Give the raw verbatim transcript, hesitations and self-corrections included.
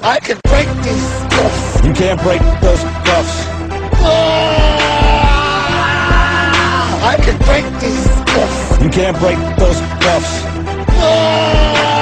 I can break these cuffs. You can't break those cuffs. I can break these cuffs. You can't break those cuffs.